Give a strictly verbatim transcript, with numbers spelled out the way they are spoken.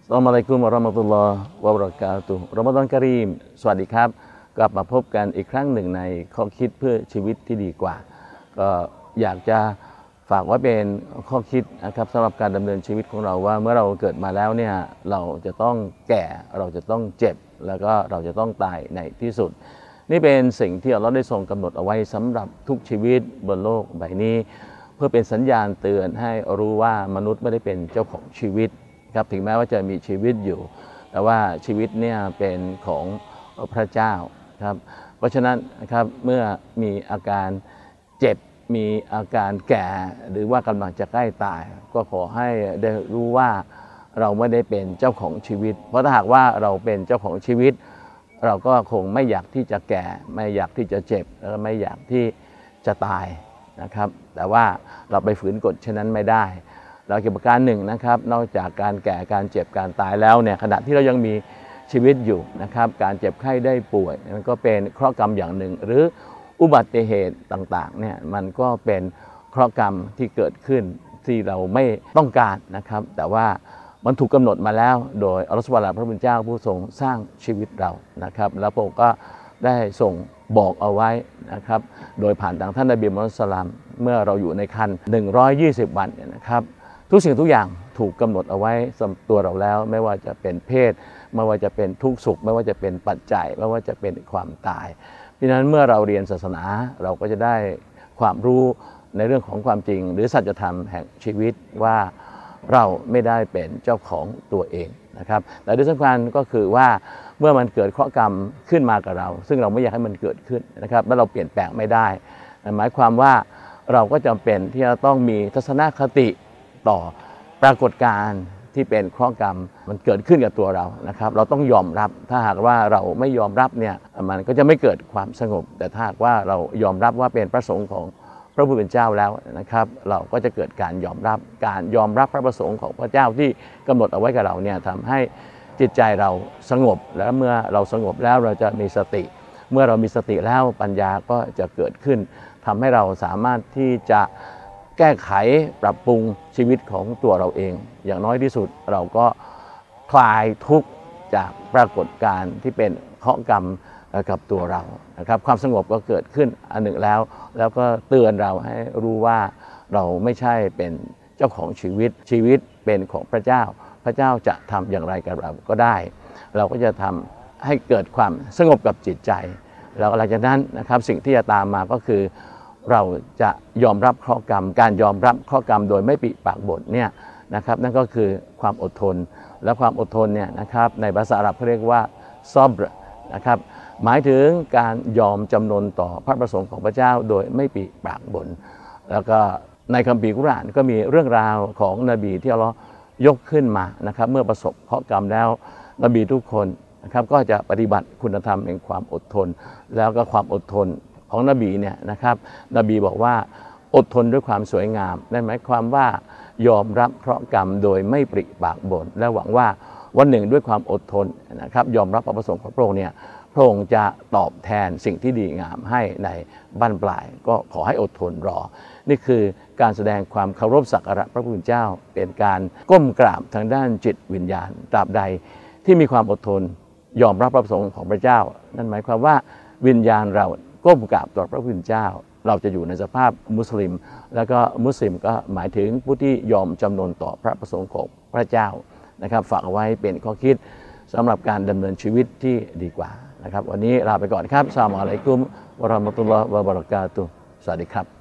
อัสสลามุอะลัยกุมวะเราะห์มะตุลลอฮ์วะบะเราะกาตุฮ์รอมฎอนกะรีมสวัสดีครับกลับมาพบกันอีกครั้งหนึ่งในข้อคิดเพื่อชีวิตที่ดีกว่าก็อยากจะฝากไว้เป็นข้อคิดนะครับสำหรับการดำเนินชีวิตของเราว่าเมื่อเราเกิดมาแล้วเนี่ยเราจะต้องแก่เราจะต้องเจ็บแล้วก็เราจะต้องตายในที่สุดนี่เป็นสิ่งที่อัลเลาะห์ได้ทรงกำหนดเอาไว้สำหรับทุกชีวิตบนโลกใบนี้เพื่อเป็นสัญญาณเตือนให้รู้ว่ามนุษย์ไม่ได้เป็นเจ้าของชีวิตครับถึงแม้ว่าจะมีชีวิตอยู่แต่ว่าชีวิตเนี่ยเป็นของพระเจ้าครับเพราะฉะนั้นนะครับเมื่อมีอาการเจ็บมีอาการแก่หรือว่ากำลังจะใกล้ตายก็ขอให้ได้รู้ว่าเราไม่ได้เป็นเจ้าของชีวิตเพราะถ้าหากว่าเราเป็นเจ้าของชีวิตเราก็คงไม่อยากที่จะแก่ไม่อยากที่จะเจ็บแล้วไม่อยากที่จะตายนะครับแต่ว่าเราไปฝืนกฎเช่นนั้นไม่ได้เราเกี่ยวกับการหนึ่งนะครับนอกจากการแก่การเจ็บการตายแล้วเนี่ยขณะที่เรายังมีชีวิตอยู่นะครับการเจ็บไข้ได้ป่วยมันก็เป็นเคราะห์กรรมอย่างหนึ่งหรืออุบัติเหตุต่างๆเนี่ยมันก็เป็นเคราะห์กรรมที่เกิดขึ้นที่เราไม่ต้องการนะครับแต่ว่ามันถูกกำหนดมาแล้วโดยอัลลอฮฺซุบฮานะฮูวะตะอาลาพระผู้เป็นเจ้าผู้ทรงสร้างชีวิตเรานะครับแล้วพระองค์ก็ได้ส่งบอกเอาไว้นะครับโดยผ่านทางท่านนบีมุฮัมมัดศ็อลลัลลอฮุอะลัยฮิวะซัลลัมเมื่อเราอยู่ในครรภ์หนึ่งร้อยยี่สิบวันเนี่ยนะครับทุกสิ่งทุกอย่างถูกกำหนดเอาไว้สำหรับตัวเราแล้วไม่ว่าจะเป็นเพศไม่ว่าจะเป็นทุกข์สุขไม่ว่าจะเป็นปัจจัยไม่ว่าจะเป็นความตายเพราะฉะนั้นเมื่อเราเรียนศาสนาเราก็จะได้ความรู้ในเรื่องของความจริงหรือสัจธรรมแห่งชีวิตว่าเราไม่ได้เป็นเจ้าของตัวเองนะครับแต่ที่สำคัญก็คือว่าเมื่อมันเกิดเคราะห์กรรมขึ้นมากับเราซึ่งเราไม่อยากให้มันเกิดขึ้นนะครับและเราเปลี่ยนแปลงไม่ได้หมายความว่าเราก็จำเป็นที่จะต้องมีทัศนคติต่อปรากฏการณ์ที่เป็นเคราะห์กรรมมันเกิดขึ้นกับตัวเรานะครับเราต้องยอมรับถ้าหากว่าเราไม่ยอมรับเนี่ยมันก็จะไม่เกิดความสงบแต่ถ้าหากว่าเรายอมรับว่าเป็นพระสงฆ์ของพระผู้เป็นเจ้าแล้วนะครับเราก็จะเกิดการยอมรับการยอมรับพระประสงค์ของพระเจ้าที่กำหนดเอาไว้กับเราเนี่ยทำให้จิตใจเราสงบแล้วเมื่อเราสงบแล้วเราจะมีสติเมื่อเรามีสติแล้วปัญญาก็จะเกิดขึ้นทำให้เราสามารถที่จะแก้ไขปรับปรุงชีวิตของตัวเราเองอย่างน้อยที่สุดเราก็คลายทุกข์จากปรากฏการณ์ที่เป็นเคราะห์กรรมกับตัวเรานะครับความสงบก็เกิดขึ้นอันหนึ่งแล้วแล้วก็เตือนเราให้รู้ว่าเราไม่ใช่เป็นเจ้าของชีวิตชีวิตเป็นของพระเจ้าพระเจ้าจะทำอย่างไรกับเราก็ได้เราก็จะทำให้เกิดความสงบกับจิตใจแล้วหลังจากนั้นนะครับสิ่งที่จะตามมาก็คือเราจะยอมรับเคราะห์กรรมการยอมรับเคราะห์กรรมโดยไม่ปิปากบ่นเนี่ยนะครับนั่นก็คือความอดทนและความอดทนเนี่ยนะครับในภาษาอาหรับเขาเรียกว่าซอบรนะครับหมายถึงการยอมจำนนต่อพระประสงค์ของพระเจ้าโดยไม่ปิปากบ่นแล้วก็ในคัมภีร์กุรอานก็มีเรื่องราวของนบีที่อัลเลาะห์ยกขึ้นมานะครับเมื่อประสบเคราะห์กรรมแล้วนบีทุกคนนะครับก็จะปฏิบัติคุณธรรมแห่งความอดทนแล้วก็ความอดทนของนบีเนี่ยนะครับนบีบอกว่าอดทนด้วยความสวยงามนั่นหมายความว่ายอมรับเคราะห์กรรมโดยไม่ปริปากบ่นและหวังว่าวันหนึ่งด้วยความอดทนนะครับยอมรับพระประสงค์ของพระองค์เนี่ยพระองค์จะตอบแทนสิ่งที่ดีงามให้ในบั้นปลายก็ขอให้อดทนรอนี่คือการแสดงความเคารพสักการะพระผู้เป็นเจ้าเป็นการก้มกราบทางด้านจิตวิญญาณตราบใดที่มีความอดทนยอมรับพระประสงค์ของพระเจ้านั่นหมายความว่าวิญญาณเราก้มกราบต่อพระผู้เป็นเจ้าเราจะอยู่ในสภาพมุสลิมแล้วก็มุสลิมก็หมายถึงผู้ที่ยอมจำนนต่อพระประสงค์ของพระเจ้านะครับฝากเอาไว้เป็นข้อคิดสำหรับการดำเนินชีวิตที่ดีกว่านะครับวันนี้ลาไปก่อนครับอัสสลามุอะลัยกุมวะเราะห์มะตุลลอฮ์วะบะเราะกาตุฮ์สวัสดีครับ